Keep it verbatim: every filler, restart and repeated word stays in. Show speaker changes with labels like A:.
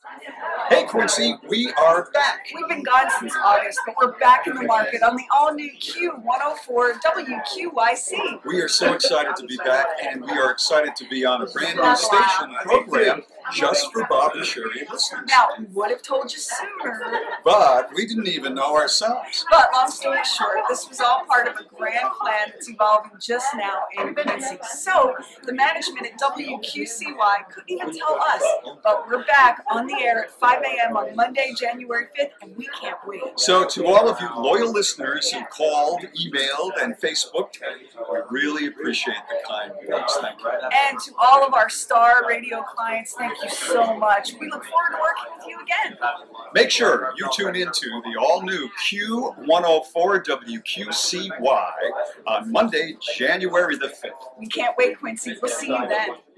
A: Hey Quincy, we are back.
B: We've been gone since August, but we're back in the market on the all-new Q one oh four W Q Y C.
A: We are so excited to be back, and we are excited to be on a brand new station program just for Bob and Sheri listeners.
B: Now, we would have told you sooner.
A: But we didn't even know ourselves.
B: But long story short, this was all part of a grand plan that's evolving just now in Quincy. So the management at W Q C Y couldn't even tell us, but we're back on the air at five A M on Monday, January fifth, and we can't wait.
A: So to all of you loyal listeners who called, emailed, and Facebooked, we really appreciate the kind words. Thank you.
B: And to all of our Star Radio clients, thank you so much. We look forward to working with you again.
A: Make sure you tune into the all-new Q one oh four W Q C Y on Monday, January the fifth.
B: We can't wait, Quincy. We'll see you then.